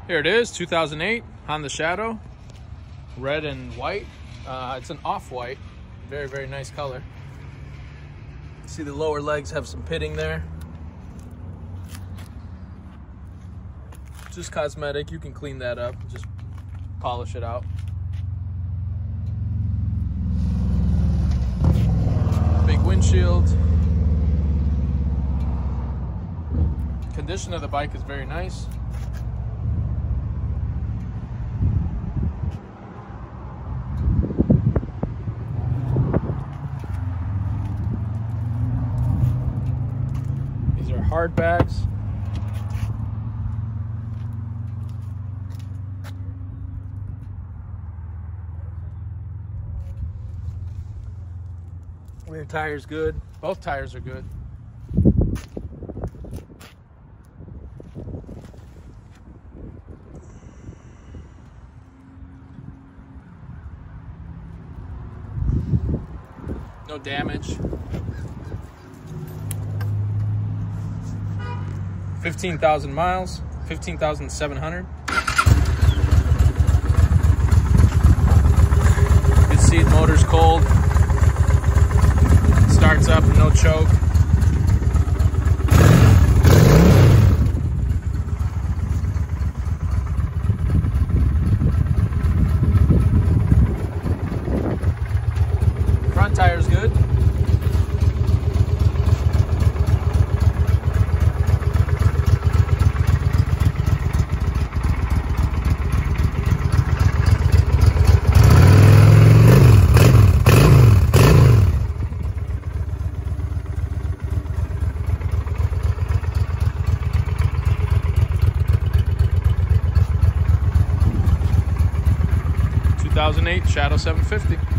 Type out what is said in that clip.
Here it is, 2008 Honda Shadow, red and white. It's an off-white, very, very nice color. See the lower legs have some pitting there. Just cosmetic, you can clean that up, just polish it out. Big windshield. Condition of the bike is very nice. These are hard bags. Rear tire's good. Both tires are good. No damage. 15,000 miles, 15,700. You can see the motor's cold. Starts up, no choke. Front tire's good. '2008 Shadow 750.